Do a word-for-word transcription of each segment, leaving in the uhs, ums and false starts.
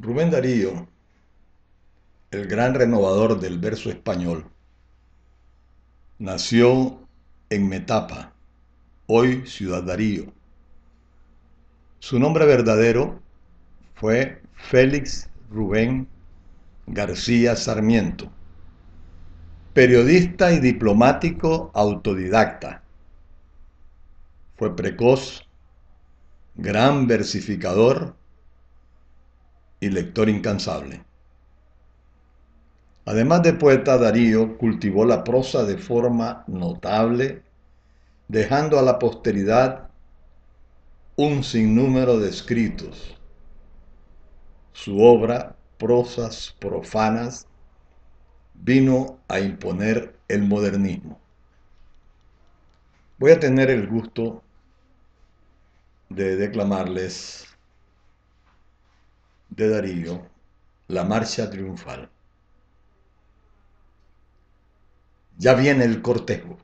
Rubén Darío, el gran renovador del verso español, nació en Metapa, hoy Ciudad Darío. Su nombre verdadero fue Félix Rubén García Sarmiento, periodista y diplomático autodidacta. Fue precoz, gran versificador y lector incansable. Además de poeta, Darío cultivó la prosa de forma notable, dejando a la posteridad un sinnúmero de escritos. Su obra, Prosas profanas, vino a imponer el modernismo. Voy a tener el gusto de declamarles de Darío la Marcha Triunfal. Ya viene el cortejo.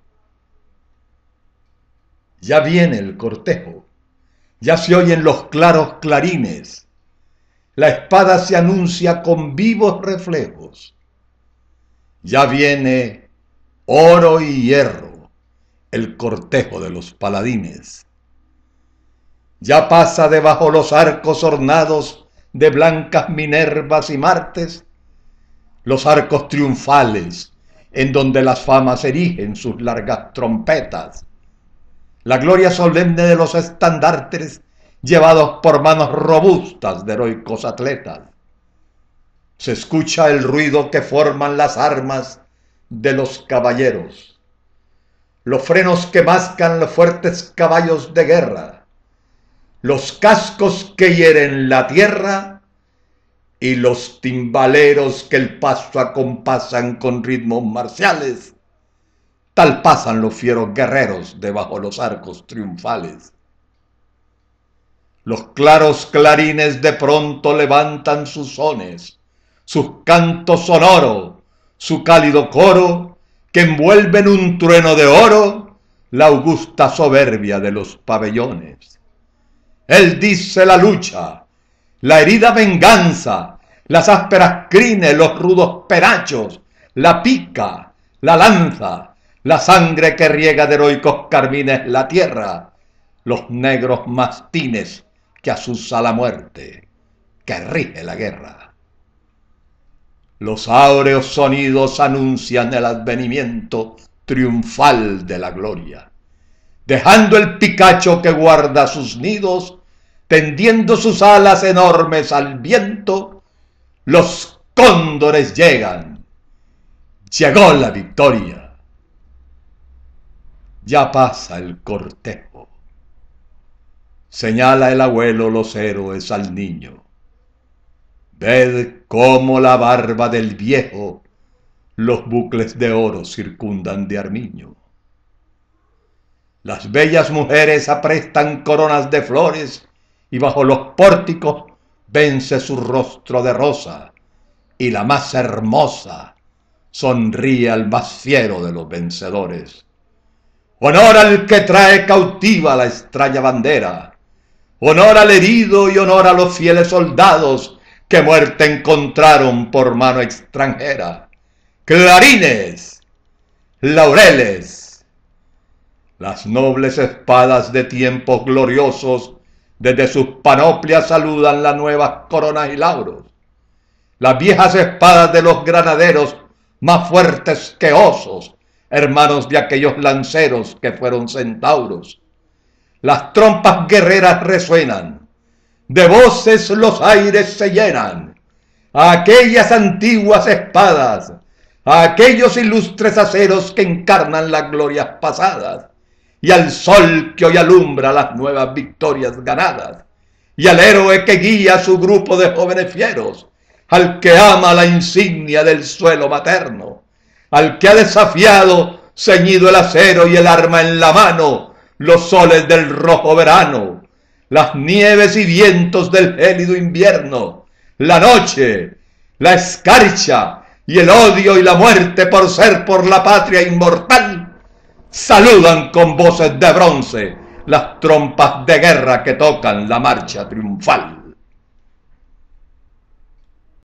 Ya viene el cortejo. Ya se oyen los claros clarines. La espada se anuncia con vivos reflejos. Ya viene oro y hierro, el cortejo de los paladines. Ya pasa debajo los arcos ornados de blancas Minervas y Martes, los arcos triunfales, en donde las famas erigen sus largas trompetas, la gloria solemne de los estandartes llevados por manos robustas de heroicos atletas. Se escucha el ruido que forman las armas de los caballeros, los frenos que mascan los fuertes caballos de guerra, los cascos que hieren la tierra y los timbaleros que el paso acompasan con ritmos marciales. Tal pasan los fieros guerreros debajo los arcos triunfales. Los claros clarines de pronto levantan sus sones, sus cantos sonoros, su cálido coro, que envuelve en un trueno de oro la augusta soberbia de los pabellones. Él dice la lucha, la herida venganza, las ásperas crines, los rudos penachos, la pica, la lanza, la sangre que riega de heroicos carmines la tierra, los negros mastines que asusa la muerte, que rige la guerra. Los áureos sonidos anuncian el advenimiento triunfal de la gloria, dejando el picacho que guarda sus nidos, tendiendo sus alas enormes al viento, los cóndores llegan. Llegó la victoria. Ya pasa el cortejo. Señala el abuelo los héroes al niño. Ved cómo la barba del viejo los bucles de oro circundan de armiño. Las bellas mujeres aprestan coronas de flores y bajo los pórticos vence su rostro de rosa, y la más hermosa sonríe al más fiero de los vencedores. Honor al que trae cautiva la extraña bandera, honor al herido y honor a los fieles soldados que muerte encontraron por mano extranjera. Clarines, laureles, las nobles espadas de tiempos gloriosos desde sus panoplias saludan las nuevas coronas y lauros. Las viejas espadas de los granaderos, más fuertes que osos, hermanos de aquellos lanceros que fueron centauros. Las trompas guerreras resuenan, de voces los aires se llenan, a aquellas antiguas espadas, a aquellos ilustres aceros que encarnan las glorias pasadas, y al sol que hoy alumbra las nuevas victorias ganadas, y al héroe que guía a su grupo de jóvenes fieros, al que ama la insignia del suelo materno, al que ha desafiado, ceñido el acero y el arma en la mano, los soles del rojo verano, las nieves y vientos del gélido invierno, la noche, la escarcha y el odio y la muerte por ser por la patria inmortal, saludan con voces de bronce las trompas de guerra que tocan la marcha triunfal.